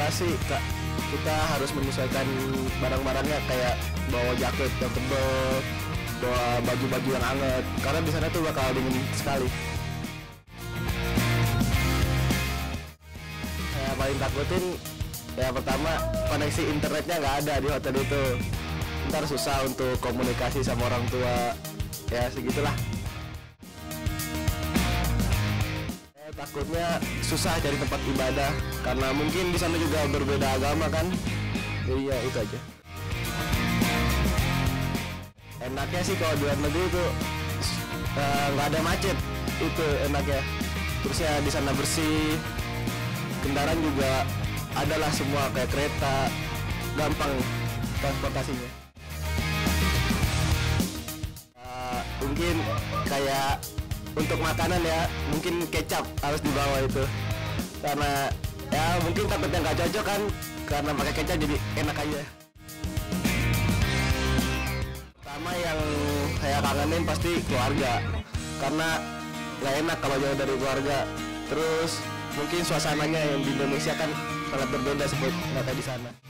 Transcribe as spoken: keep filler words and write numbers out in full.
sih Kak, kita harus menyesuaikan barang-barangnya, kayak bawa jaket yang tebel, bawa baju-baju yang hangat, karena di sana tuh bakal dingin sekali. Saya paling takutin ya pertama koneksi internetnya nggak ada di hotel itu, ntar susah untuk komunikasi sama orang tua, ya segitulah. Saya takutnya susah cari tempat ibadah karena mungkin di sana juga berbeda agama kan, jadi ya itu aja. Enaknya sih kalau di luar negeri itu nggak uh, ada macet, itu enaknya. Terus ya di sana bersih, kendaraan juga adalah semua kayak kereta, gampang transportasinya. Uh, mungkin kayak untuk makanan ya, mungkin kecap harus dibawa itu, karena ya mungkin takutnya nggak cocok kan, karena pakai kecap jadi enak aja. Pertama yang saya kangenin pasti keluarga, karena nggak enak kalau jauh dari keluarga. Terus mungkin suasananya yang di Indonesia kan sangat berbeda seperti di sana.